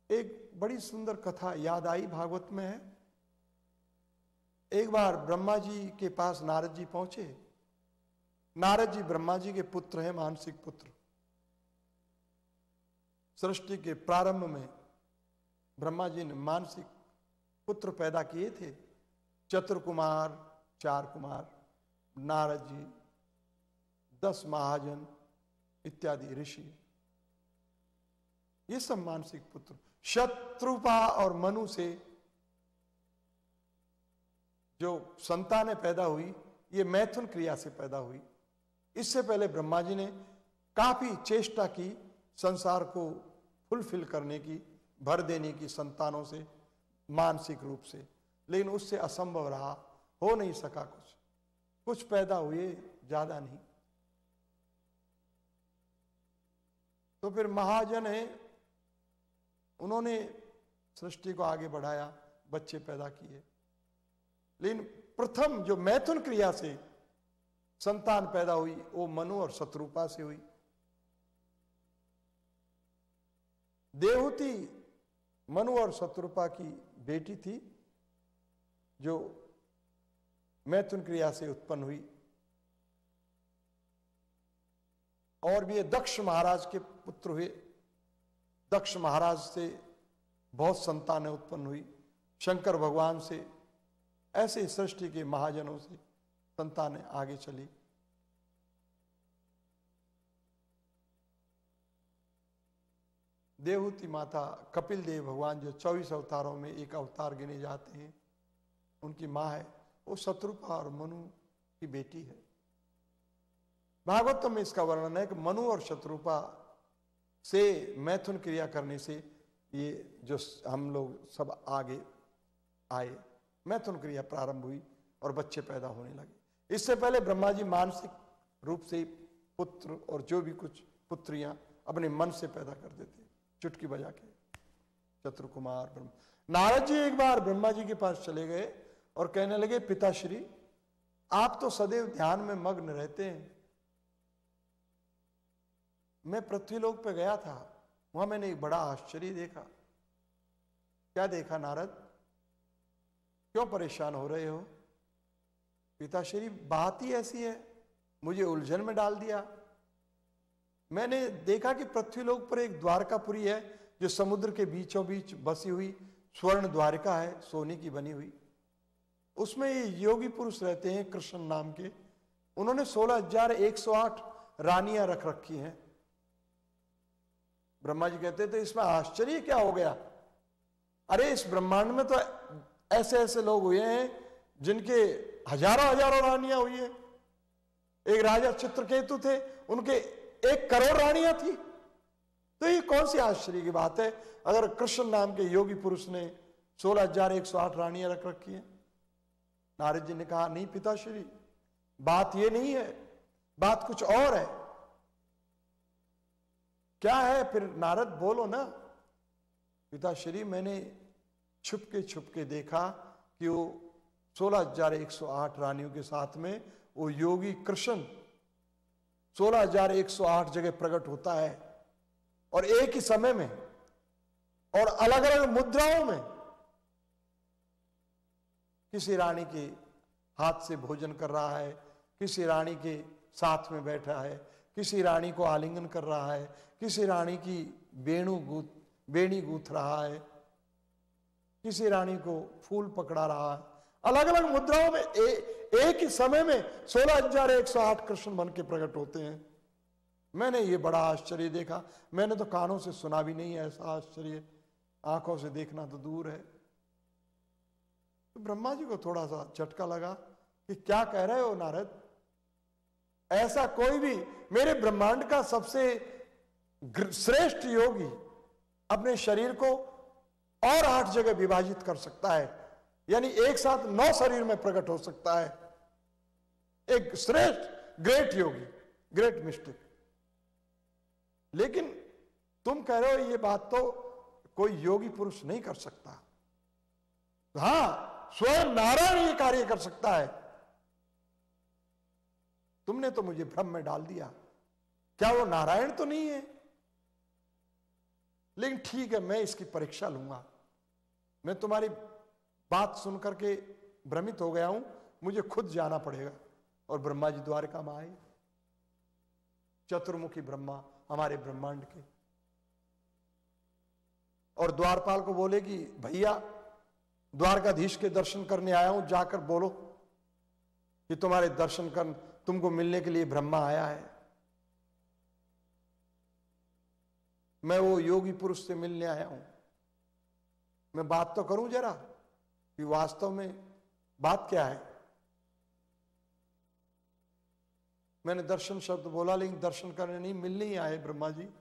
एक बड़ी सुंदर कथा याद आई, भागवत में है। एक बार ब्रह्मा जी के पास नारद जी पहुंचे। नारद जी ब्रह्मा जी के पुत्र हैं, मानसिक पुत्र। सृष्टि के प्रारंभ में ब्रह्मा जी ने मानसिक पुत्र पैदा किए थे, चतुर्कुमार, 4 कुमार, नारद जी, 10 महाजन इत्यादि ऋषि, ये सब मानसिक पुत्र। शत्रुपा और मनु से जो संतानें पैदा हुई, ये मैथुन क्रिया से पैदा हुई। इससे पहले ब्रह्मा जी ने काफी चेष्टा की संसार को फुलफिल करने की, भर देने की संतानों से, मानसिक रूप से, लेकिन उससे असंभव रहा, हो नहीं सका। कुछ पैदा हुए, ज्यादा नहीं। तो फिर महाजन है, उन्होंने सृष्टि को आगे बढ़ाया, बच्चे पैदा किए। लेकिन प्रथम जो मैथुन क्रिया से संतान पैदा हुई, वो मनु और शत्रुपा से हुई। देवहूति मनु और शत्रुपा की बेटी थी, जो मैथुन क्रिया से उत्पन्न हुई। और भी ये दक्ष महाराज के पुत्र हुए। दक्ष महाराज से बहुत संतानें उत्पन्न हुई, शंकर भगवान से, ऐसे सृष्टि के महाजनों से संतानें आगे चली। देवहूति माता कपिल देव भगवान, जो 24 अवतारों में एक अवतार गिने जाते हैं, उनकी मां है। वो शत्रुपा और मनु की बेटी है। भागवतम में इसका वर्णन है कि मनु और शत्रुपा से मैथुन क्रिया करने से ये जो हम लोग सब आगे आए, मैथुन क्रिया प्रारंभ हुई और बच्चे पैदा होने लगे। इससे पहले ब्रह्मा जी मानसिक रूप से पुत्र और जो भी कुछ पुत्रियां अपने मन से पैदा कर देते, चुटकी बजा के। चतुर्कुमार ब्रह्मा। नारद जी एक बार ब्रह्मा जी के पास चले गए और कहने लगे, पिताश्री, आप तो सदैव ध्यान में मग्न रहते हैं। मैं पृथ्वीलोक पे गया था, वहां मैंने एक बड़ा आश्चर्य देखा। क्या देखा नारद? क्यों परेशान हो रहे हो? पिताश्री, बात ही ऐसी है, मुझे उलझन में डाल दिया। मैंने देखा कि पृथ्वीलोक पर एक द्वारकापुरी है, जो समुद्र के बीचों बीच बसी हुई स्वर्ण द्वारिका है, सोने की बनी हुई। उसमें ये योगी पुरुष रहते हैं, कृष्ण नाम के। उन्होंने 16,108 रानियां रख रखी हैं। ब्रह्मा जी कहते थे, इसमें आश्चर्य क्या हो गया? अरे इस ब्रह्मांड में तो ऐसे ऐसे लोग हुए हैं जिनके हजारों हजारों रानियां हुई है। एक राजा चित्रकेतु थे, उनके 1 करोड़ रानियां थी। तो ये कौन सी आश्चर्य की बात है अगर कृष्ण नाम के योगी पुरुष ने 16,108 रानियां रख रखी है? नारद जी ने कहा, नहीं पिताश्री, बात ये नहीं है, बात कुछ और है। क्या है फिर? नारद बोलो ना। पिताश्री, मैंने छुपके देखा कि वो 16,108 रानियों के साथ में वो योगी कृष्ण 16,108 जगह प्रकट होता है, और एक ही समय में और अलग अलग मुद्राओं में किसी रानी के हाथ से भोजन कर रहा है, किसी रानी के साथ में बैठा है, किसी रानी को आलिंगन कर रहा है, किसी रानी की बेणी गूंथ रहा है, किसी रानी को फूल पकड़ा रहा है। अलग अलग मुद्राओं में एक ही समय में 16,108 कृष्ण बन के प्रकट होते हैं। मैंने ये बड़ा आश्चर्य देखा। मैंने तो कानों से सुना भी नहीं है ऐसा आश्चर्य, आंखों से देखना तो दूर है। तो ब्रह्मा जी को थोड़ा सा झटका लगा कि क्या कह रहे हो नारद? ऐसा कोई भी मेरे ब्रह्मांड का सबसे श्रेष्ठ योगी अपने शरीर को और 8 जगह विभाजित कर सकता है, यानी एक साथ 9 शरीर में प्रकट हो सकता है। एक श्रेष्ठ ग्रेट योगी, ग्रेट मिस्टिक। लेकिन तुम कह रहे हो ये बात तो कोई योगी पुरुष नहीं कर सकता। हां, स्वयं नारायण ये कार्य कर सकता है। तुमने तो मुझे भ्रम में डाल दिया। क्या वो नारायण तो नहीं है? लेकिन ठीक है, मैं इसकी परीक्षा लूंगा। मैं तुम्हारी बात सुन करके भ्रमित हो गया हूं, मुझे खुद जाना पड़ेगा। और ब्रह्मा जी द्वारका में आए, चतुर्मुखी ब्रह्मा हमारे ब्रह्मांड के, और द्वारपाल को बोले कि भैया द्वारकाधीश के दर्शन करने आया हूं, जाकर बोलो कि तुम्हारे दर्शन कर, तुमको मिलने के लिए ब्रह्मा आया है। मैं वो योगी पुरुष से मिलने आया हूं। मैं बात तो करूं जरा कि वास्तव में बात क्या है। मैंने दर्शन शब्द बोला, लेकिन दर्शन करने नहीं, मिलने ही आए ब्रह्मा जी।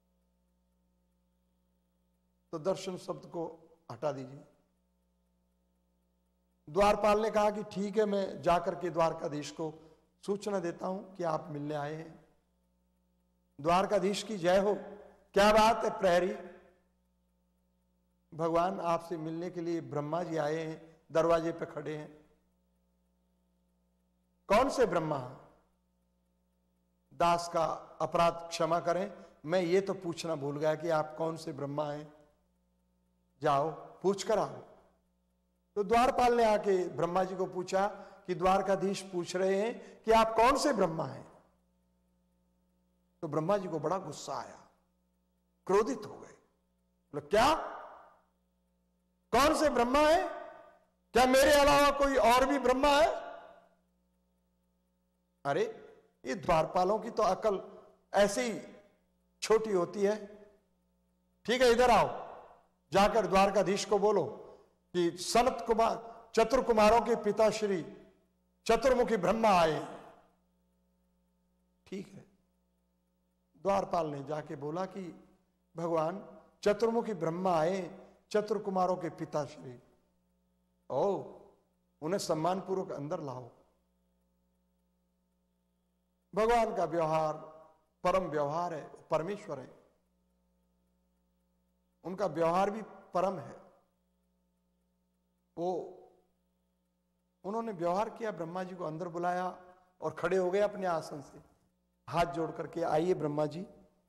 तो दर्शन शब्द को हटा दीजिए। द्वारपाल ने कहा कि ठीक है, मैं जाकर के द्वारकाधीश को सूचना देता हूं कि आप मिलने आए हैं। द्वारकाधीश की जय हो। क्या बात है प्रहरी, भगवान आपसे मिलने के लिए ब्रह्मा जी आए हैं, दरवाजे पे खड़े हैं। कौन से ब्रह्मा? दास का अपराध क्षमा करें, मैं ये तो पूछना भूल गया कि आप कौन से ब्रह्मा हैं। जाओ पूछ कर आओ। तो द्वारपाल ने आके ब्रह्मा जी को पूछा कि द्वारकाधीश पूछ रहे हैं कि आप कौन से ब्रह्मा हैं। तो ब्रह्मा जी को बड़ा गुस्सा आया, क्रोधित हो गए। बोले क्या, कौन से ब्रह्मा है? क्या मेरे अलावा कोई और भी ब्रह्मा है? अरे ये द्वारपालों की तो अकल ऐसे ही छोटी होती है। ठीक है, इधर आओ, जाकर द्वारकाधीश को बोलो कि सनत कुमार, चतुर कुमारों के पिता श्री चतुर्मुखी ब्रह्मा आए। ठीक है, द्वारपाल ने जाके बोला कि भगवान चतुर्मुखी ब्रह्मा आए, चतुर कुमारों के पिता श्री। ओ, उन्हें सम्मान पूर्वक अंदर लाओ। भगवान का व्यवहार परम व्यवहार है, परमेश्वर है, उनका व्यवहार भी परम है। वो उन्होंने व्यवहार किया, ब्रह्मा जी को अंदर बुलाया और खड़े हो गए अपने आसन से, हाथ जोड़ करके, आइए ब्रह्मा जी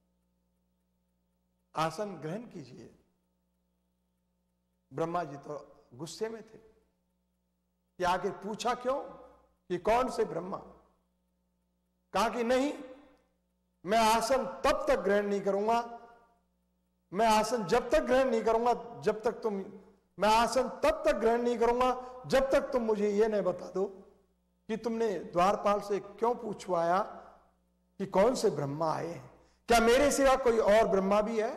आसन ग्रहण कीजिए। ब्रह्मा जी तो गुस्से में थे कि आगे पूछा क्यों कि कौन से ब्रह्मा। कहा कि नहीं, मैं आसन तब तक ग्रहण नहीं करूंगा, मैं आसन जब तक ग्रहण नहीं करूंगा जब तक तुम, मैं आसन तब तक ग्रहण नहीं करूंगा जब तक तुम मुझे यह नहीं बता दो कि तुमने द्वारपाल से क्यों पूछवाया कि कौन से ब्रह्मा आए हैं। क्या मेरे सिवा कोई और ब्रह्मा भी है?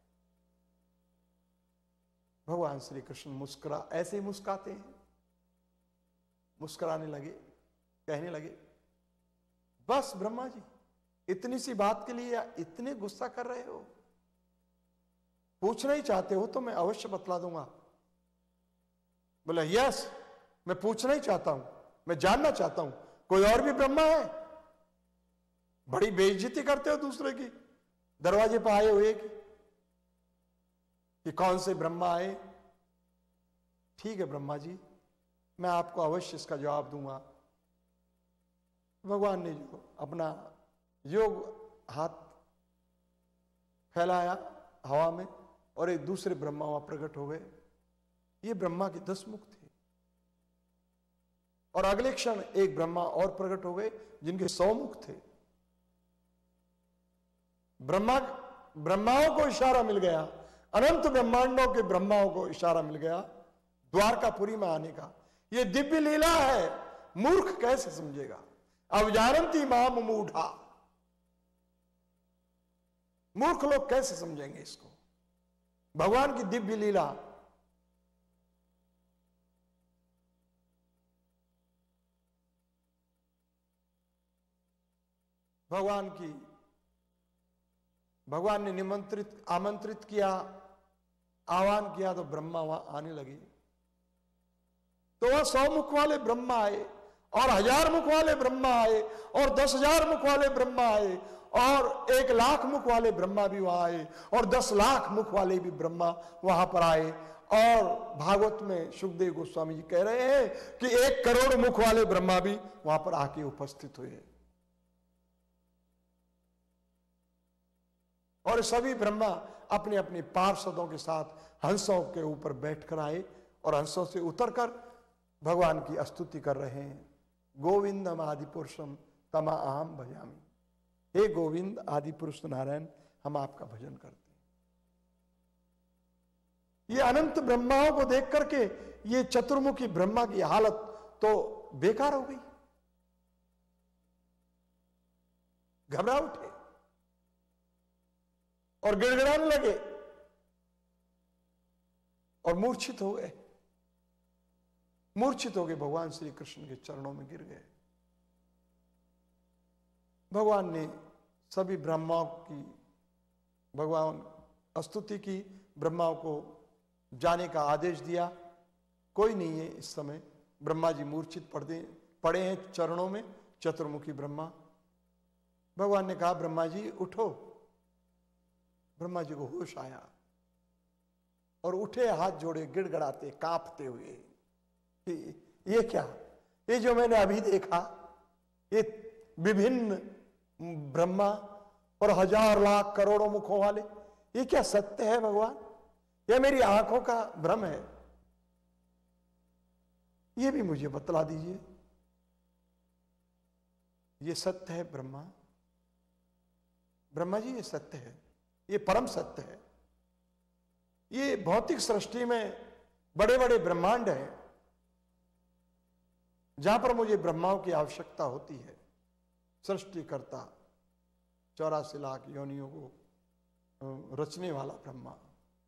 भगवान श्री कृष्ण मुस्कुरा, ऐसे ही मुस्कुराते हैं, मुस्कुराने लगे, कहने लगे, बस ब्रह्मा जी, इतनी सी बात के लिए इतने गुस्सा कर रहे हो? पूछना ही चाहते हो तो मैं अवश्य बतला दूंगा। बोला यस, मैं पूछना ही चाहता हूं, मैं जानना चाहता हूं, कोई और भी ब्रह्मा है? बड़ी बेइज्जती करते हो दूसरे की, दरवाजे पर आए हुए कि कौन से ब्रह्मा आए। ठीक है ब्रह्मा जी, मैं आपको अवश्य इसका जवाब दूंगा। भगवान ने जो अपना योग हाथ फैलाया हवा में और एक दूसरे ब्रह्मा वहां प्रकट हो गए। ये ब्रह्मा के 10 मुख थे और अगले क्षण एक ब्रह्मा और प्रकट हो गए जिनके 100 मुख थे। ब्रह्माओं को इशारा मिल गया, अनंत ब्रह्मांडों के ब्रह्माओं को इशारा मिल गया द्वारकापुरी में आने का। ये दिव्य लीला है, मूर्ख कैसे समझेगा? अब जानती माम मूढ़ा, मूर्ख लोग कैसे समझेंगे इसको? भगवान की दिव्य लीला। भगवान ने आमंत्रित किया, आह्वान किया तो ब्रह्मा वहां आने लगे। तो वह 100 मुख वाले ब्रह्मा आए और 1000 मुख वाले ब्रह्मा आए और 10,000 मुख वाले ब्रह्मा आए और 1,00,000 मुख वाले ब्रह्मा भी वहां आए और 10 लाख मुख वाले भी ब्रह्मा वहां पर आए। और भागवत में सुखदेव गोस्वामी जी कह रहे हैं कि 1 करोड़ मुख वाले ब्रह्मा भी वहां पर आके उपस्थित हुए और सभी ब्रह्मा अपने अपने पार्षदों के साथ हंसों के ऊपर बैठकर आए और हंसों से उतरकर भगवान की स्तुति कर रहे हैं। गोविंदम आदि पुरुषम तमा अहम भजामि। हे गोविंद आदि पुरुष नारायण, हम आपका भजन करते हैं। ये अनंत ब्रह्माओं को देख करके ये चतुर्मुखी ब्रह्मा की हालत तो बेकार हो गई, घबरा उठे और गिड़गिड़ाने लगे और मूर्छित हो गए। मूर्छित हो गए, भगवान श्री कृष्ण के चरणों में गिर गए। भगवान ने सभी ब्रह्माओं की भगवान स्तुति की, ब्रह्माओं को जाने का आदेश दिया। कोई नहीं है इस समय। ब्रह्मा जी मूर्छित पड़े हैं चरणों में, चतुर्मुखी ब्रह्मा। भगवान ने कहा ब्रह्मा जी उठो। ब्रह्मा जी को होश आया और उठे, हाथ जोड़े, गिड़गड़ाते, कांपते हुए कि ये क्या, ये जो मैंने अभी देखा, ये विभिन्न ब्रह्मा और हजार लाख करोड़ों मुखों वाले, ये क्या सत्य है भगवान? यह मेरी आंखों का भ्रम है? ये भी मुझे बतला दीजिए। ये सत्य है ब्रह्मा? ब्रह्मा जी ये सत्य है, ये परम सत्य है। ये भौतिक सृष्टि में बड़े बड़े ब्रह्मांड हैं जहां पर मुझे ब्रह्माओं की आवश्यकता होती है। सृष्टिकर्ता, 84 लाख योनियों को रचने वाला ब्रह्मा।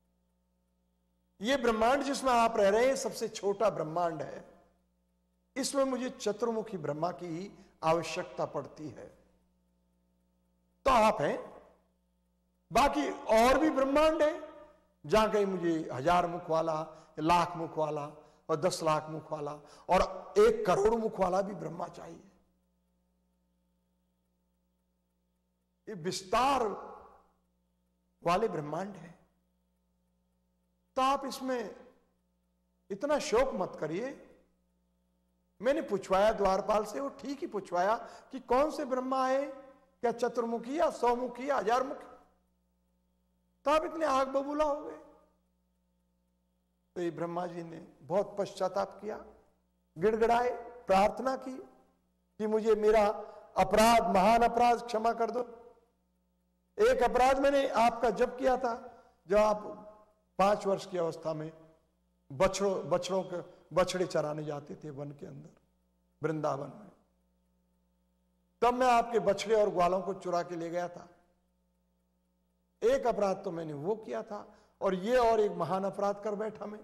ये ब्रह्मांड जिसमें आप रह रहे हैं सबसे छोटा ब्रह्मांड है। इसमें मुझे चतुर्मुखी ब्रह्मा की ही आवश्यकता पड़ती है। तो आप हैं, बाकी और भी ब्रह्मांड है जहां कहीं मुझे 1000 मुख वाला, लाख मुख वाला और 10 लाख मुख वाला और 1 करोड़ मुख वाला भी ब्रह्मा चाहिए। ये विस्तार वाले ब्रह्मांड है। तो आप इसमें इतना शोक मत करिए। मैंने पूछवाया द्वारपाल से, वो ठीक ही पूछवाया कि कौन से ब्रह्मा है, क्या चतुर्मुखी या 100 मुखी या 1000 मुखी? तो आप इतने आग बबूला हो गए। तो ये ब्रह्मा जी ने बहुत पश्चाताप किया, गिड़गिड़ाए, प्रार्थना की कि मुझे मेरा अपराध, महान अपराध क्षमा कर दो। एक अपराध मैंने आपका जब किया था, जब आप 5 वर्ष की अवस्था में बछड़ों के बछड़े चराने जाते थे वन के अंदर, वृंदावन में। तब मैं आपके बछड़े और ग्वालों को चुरा के ले गया था। एक अपराध तो मैंने वो किया था, और ये और एक महान अपराध कर बैठा मैं।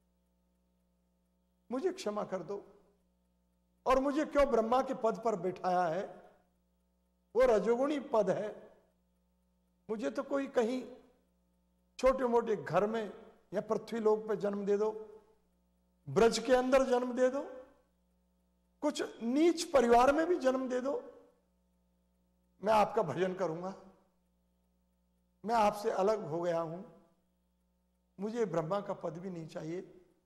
मुझे क्षमा कर दो। और मुझे क्यों ब्रह्मा के पद पर बैठाया है? वो रजोगुणी पद है। मुझे तो कोई कहीं छोटे मोटे घर में या पृथ्वी लोक पे जन्म दे दो, ब्रज के अंदर जन्म दे दो, कुछ नीच परिवार में भी जन्म दे दो, मैं आपका भजन करूंगा। मैं आपसे अलग हो गया हूं, मुझे ब्रह्मा का पद भी नहीं चाहिए।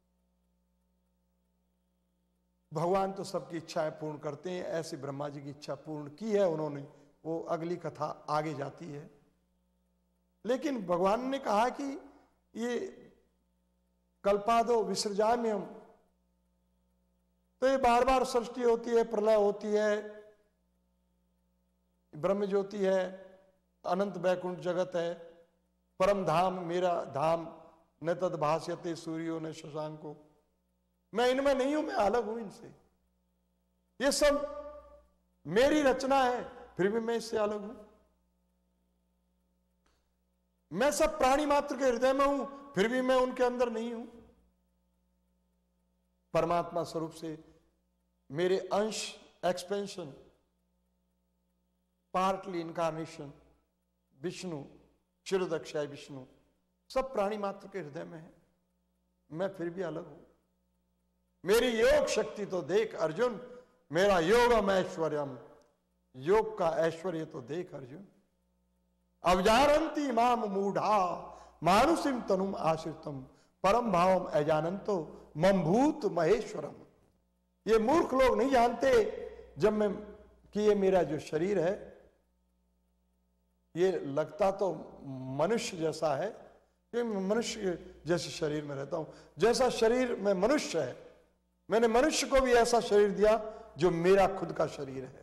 भगवान तो सबकी इच्छाएं पूर्ण करते हैं। ऐसे ब्रह्मा जी की इच्छा पूर्ण की है उन्होंने, वो अगली कथा आगे जाती है। लेकिन भगवान ने कहा कि ये कल्पादो विसर्जाम्यम, तो ये बार बार सृष्टि होती है, प्रलय होती है, ब्रह्म ज्योति है, अनंत वैकुंठ जगत है, परम धाम मेरा धाम, न तद भास्यते सूर्यो न शशांको। मैं इनमें नहीं हूं, मैं अलग हूं इनसे। ये सब मेरी रचना है, फिर भी मैं इससे अलग हूं। मैं सब प्राणी मात्र के हृदय में हूं, फिर भी मैं उनके अंदर नहीं हूं। परमात्मा स्वरूप से मेरे अंश, expansion, partly incarnation, Vishnu, Kshirodakshayi Vishnu, सब प्राणी मात्र के हृदय में है। मैं फिर भी अलग हूं। मेरी योग शक्ति तो देख अर्जुन, मेरा योगम ऐश्वर्यम, योग का ऐश्वर्य तो देख अर्जुन। अवजानन्ति माम मूढ़ा मानुषिम तनुम आश्रितम परम भावम अजानंतो मम भूत महेश्वरम। ये मूर्ख लोग नहीं जानते जब मैं कि ये मेरा जो शरीर है, ये लगता तो मनुष्य जैसा है कि मैं मनुष्य जैसे शरीर में रहता हूं, जैसा शरीर में मनुष्य है, मैंने मनुष्य को भी ऐसा शरीर दिया जो मेरा खुद का शरीर है।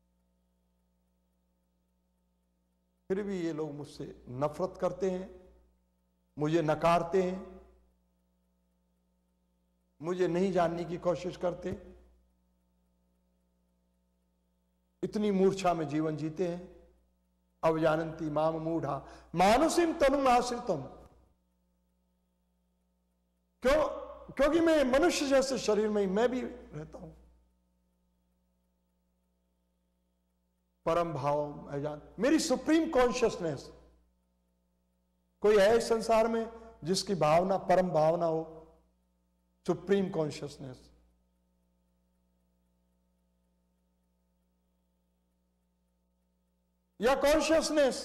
फिर भी ये लोग मुझसे नफरत करते हैं, मुझे नकारते हैं, मुझे नहीं जानने की कोशिश करते, इतनी मूर्छा में जीवन जीते हैं। अब जानती माम मूढ़ा मानुषिम तनु आश्रितम, क्योंकि मैं मनुष्य जैसे शरीर में ही मैं भी रहता हूं। परम भाव अजान, मेरी सुप्रीम कॉन्शियसनेस, कोई है इस संसार में जिसकी भावना परम भावना हो? Supreme consciousness. या कॉन्शियसनेस,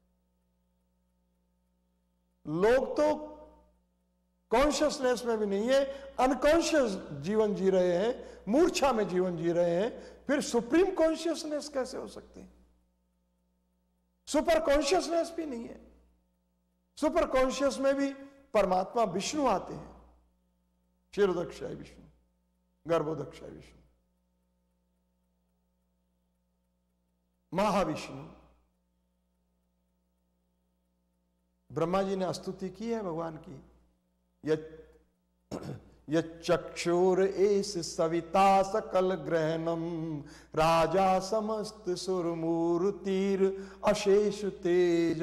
लोग तो कॉन्शियसनेस में भी नहीं है, अनकॉन्शियस जीवन जी रहे हैं, मूर्छा में जीवन जी रहे हैं, फिर सुप्रीम कॉन्शियसनेस कैसे हो सकती है? सुपर कॉन्शियसनेस भी नहीं है। सुपर कॉन्शियस में भी परमात्मा विष्णु आते हैं, क्षीरोदक्षाय विष्णु, गर्भोदक्षाय विष्णु, महाविष्णु। ब्रह्मा जी ने स्तुति की है भगवान की, यक्षुर एस सविता सकल ग्रहणम राजा समस्त सुरमूर्तिर अशेष तेज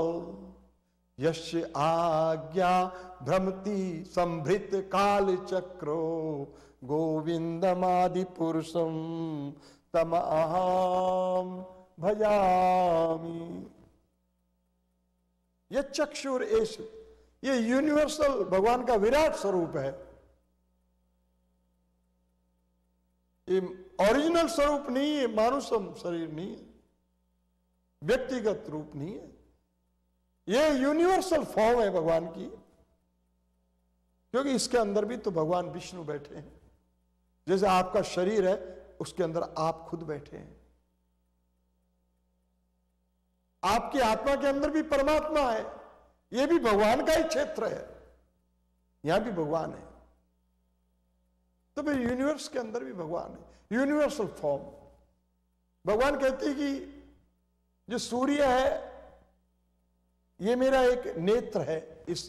यश आज्ञा भ्रमति संभृत काल चक्रो गोविंदमादि पुरुषम तम अहम भजामि। यह चक्षुर एस, ये यूनिवर्सल भगवान का विराट स्वरूप है। ये ओरिजिनल स्वरूप नहीं है, मानुषम शरीर नहीं है, व्यक्तिगत रूप नहीं है, ये यूनिवर्सल फॉर्म है भगवान की। क्योंकि इसके अंदर भी तो भगवान विष्णु बैठे हैं। जैसे आपका शरीर है, उसके अंदर आप खुद बैठे हैं। आपकी आत्मा के अंदर भी परमात्मा है, ये भी भगवान का ही क्षेत्र है, यहां भी भगवान है। तो फिर यूनिवर्स के अंदर भी भगवान है, यूनिवर्सल फॉर्म। भगवान कहते हैं कि जो सूर्य है ये मेरा एक नेत्र है इस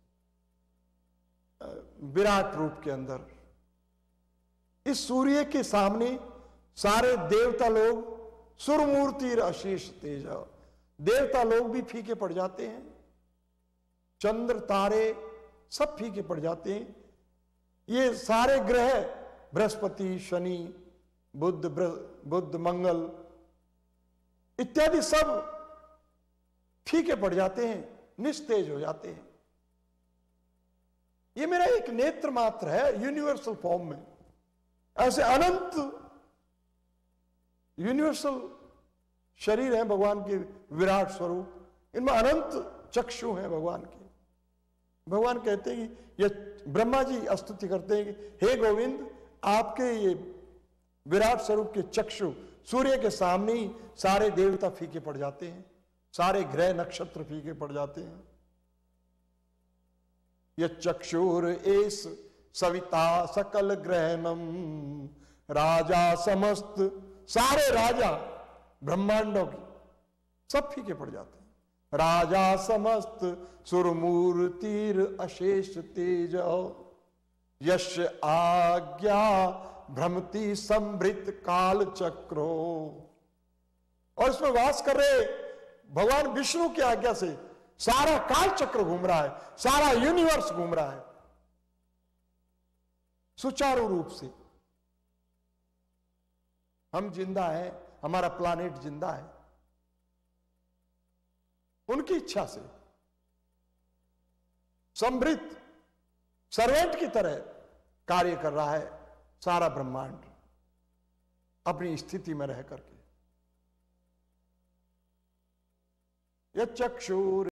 विराट रूप के अंदर। इस सूर्य के सामने सारे देवता लोग, सुरमूर्ति अशेष तेज, देवता लोग भी फीके पड़ जाते हैं, चंद्र तारे सब फीके पड़ जाते हैं। ये सारे ग्रह बृहस्पति, शनि, बुध, मंगल इत्यादि सब फीके पड़ जाते हैं, निस्तेज हो जाते हैं। ये मेरा एक नेत्र मात्र है यूनिवर्सल फॉर्म में। ऐसे अनंत यूनिवर्सल शरीर है भगवान के विराट स्वरूप, इनमें अनंत चक्षु हैं भगवान के। भगवान कहते हैं कि ये ब्रह्मा जी स्तुति करते हैं कि हे गोविंद, आपके ये विराट स्वरूप के चक्षु, सूर्य के सामने ही सारे देवता फीके पड़ जाते हैं, सारे ग्रह नक्षत्र फीके पड़ जाते हैं। ये चक्षुर एस सविता सकल ग्रहणम राजा समस्त, सारे राजा ब्रह्मांडों की सब फीके पड़ जाते हैं। राजा समस्त सुरमूर्तिर अशेष तेज यश आज्ञा भ्रमति संभृत काल चक्रो। और इसमें वास कर रहे भगवान विष्णु की आज्ञा से सारा काल चक्र घूम रहा है, सारा यूनिवर्स घूम रहा है सुचारू रूप से। हम जिंदा हैं, हमारा प्लानेट जिंदा है, उनकी इच्छा से समृद्ध सर्वेंट की तरह कार्य कर रहा है सारा ब्रह्मांड अपनी स्थिति में रह करके। यह चक्षुर